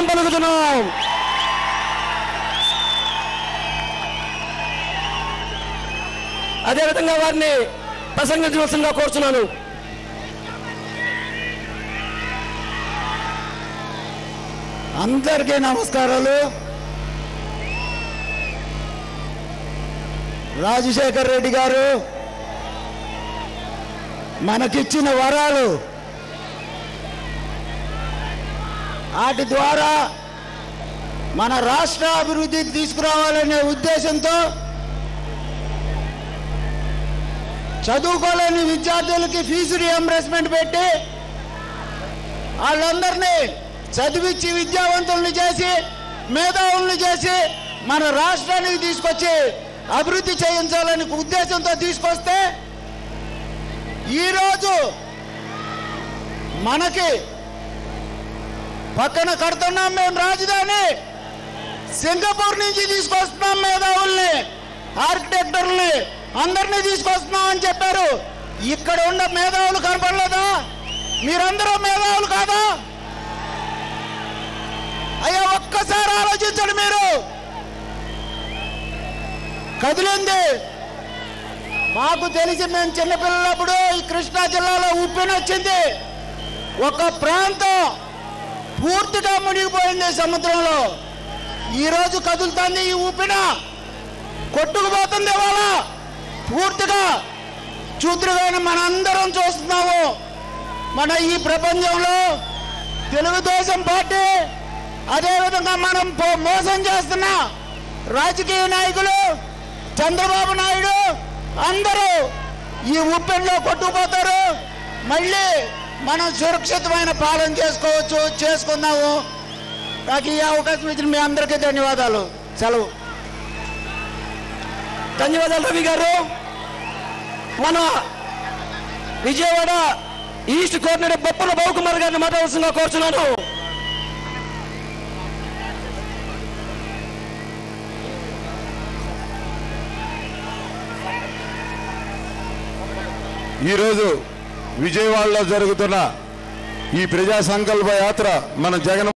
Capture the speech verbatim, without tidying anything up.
స్వాగతం పలుకుతున్నాం. అదేవిధంగా వారిని ప్రసంగించవలసిందిగా కోరుతున్నాను. అందరికీ నమస్కారాలు. రాజశేఖర్ రెడ్డి గారు మనకిచ్చిన వరాలు, వాటి ద్వారా మన రాష్ట్ర అభివృద్ధికి తీసుకురావాలనే ఉద్దేశంతో చదువుకోలేని విద్యార్థులకి ఫీజు రియంబర్స్మెంట్ పెట్టి వాళ్ళందరినీ చదివించి విద్యావంతుల్ని చేసి మేధావుల్ని చేసి మన రాష్ట్రానికి తీసుకొచ్చి అభివృద్ధి చేయించాలని ఉద్దేశంతో తీసుకొస్తే ఈరోజు మనకి పక్కన కడుతున్నాం మేము రాజధాని, సింగపూర్ నుంచి తీసుకొస్తున్నాం మేధావుల్ని, ఆర్కిటెక్టర్ని అందరినీ తీసుకొస్తున్నాం అని చెప్పారు. ఇక్కడ ఉన్న మేధావులు కనపడలేదా? మీరందరూ మేధావులు కాదా? అయ్యా ఒక్కసారి ఆలోచించండి. మీరు కదిలింది మాకు తెలిసి మేము చిన్నపిల్లలప్పుడు ఈ కృష్ణా జిల్లాలో ఉప్పెన వచ్చింది. ఒక ప్రాంతం పూర్తిగా మునిగిపోయింది సముద్రంలో. ఈరోజు కదులుతుంది ఈ ఉప్పెన, కొట్టుకుపోతుంది వాళ్ళ పూర్తిగా. చూతురుగానే మనందరం చూస్తున్నాము. మన ఈ ప్రపంచంలో తెలుగుదేశం పార్టీ, అదేవిధంగా మనం మోసం చేస్తున్న రాజకీయ నాయకులు చంద్రబాబు నాయుడు అందరూ ఈ ఉప్పెనలో కొట్టుకుపోతారు. మళ్ళీ మనం సురక్షితమైన పాలన చేసుకోవచ్చు, చేసుకుందాము. నాకు ఈ అవకాశం ఇచ్చిన మీ అందరికీ ధన్యవాదాలు. సెలవు. ధన్యవాదాలు రవి గారు. మన విజయవాడ ఈస్ట్ కోఆర్డినేటర్ బొప్పల బాబుకుమార్ గారిని మాట్లాడాల్సిందిగా కోరుచున్నాను. ఈరోజు విజయవాడలో జరుగుతున్న ఈ ప్రజా సంకల్ప యాత్ర మన జగన్